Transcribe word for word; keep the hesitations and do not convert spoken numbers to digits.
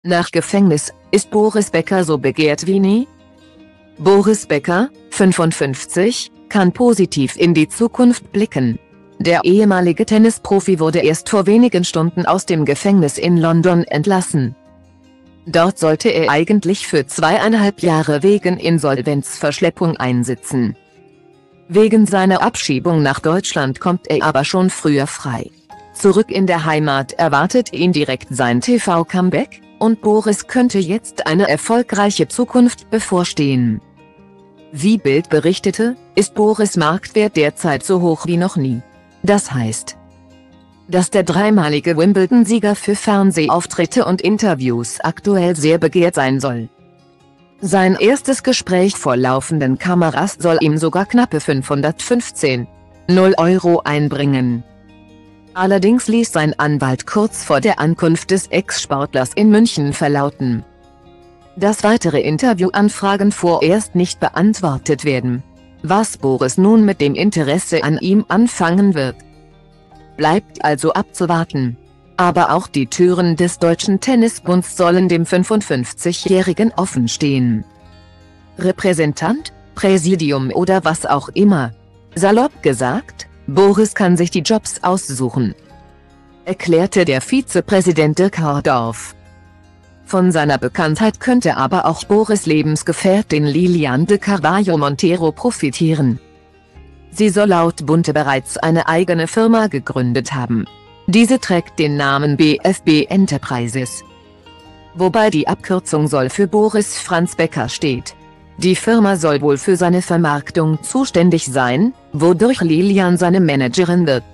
Nach Gefängnis, ist Boris Becker so begehrt wie nie? Boris Becker, fünfundfünfzig, kann positiv in die Zukunft blicken. Der ehemalige Tennisprofi wurde erst vor wenigen Stunden aus dem Gefängnis in London entlassen. Dort sollte er eigentlich für zweieinhalb Jahre wegen Insolvenzverschleppung einsitzen. Wegen seiner Abschiebung nach Deutschland kommt er aber schon früher frei. Zurück in der Heimat erwartet ihn direkt sein T V-Comeback, und Boris könnte jetzt eine erfolgreiche Zukunft bevorstehen. Wie Bild berichtete, ist Boris' Marktwert derzeit so hoch wie noch nie. Das heißt, dass der dreimalige Wimbledon-Sieger für Fernsehauftritte und Interviews aktuell sehr begehrt sein soll. Sein erstes Gespräch vor laufenden Kameras soll ihm sogar knappe fünfhundertfünfzehn Euro einbringen. Allerdings ließ sein Anwalt kurz vor der Ankunft des Ex-Sportlers in München verlauten, dass weitere Interviewanfragen vorerst nicht beantwortet werden. Was Boris nun mit dem Interesse an ihm anfangen wird, bleibt also abzuwarten. Aber auch die Türen des Deutschen Tennisbunds sollen dem fünfundfünfzigjährigen offen stehen. Repräsentant, Präsidium oder was auch immer. Salopp gesagt, Boris kann sich die Jobs aussuchen, erklärte der Vizepräsident Dirk Hordorf. Von seiner Bekanntheit könnte aber auch Boris' Lebensgefährtin Lilian de Carvalho Monteiro profitieren. Sie soll laut Bunte bereits eine eigene Firma gegründet haben. Diese trägt den Namen B F B Enterprises, wobei die Abkürzung soll für Boris Franz Becker steht. Die Firma soll wohl für seine Vermarktung zuständig sein, wodurch Lilian seine Managerin wird.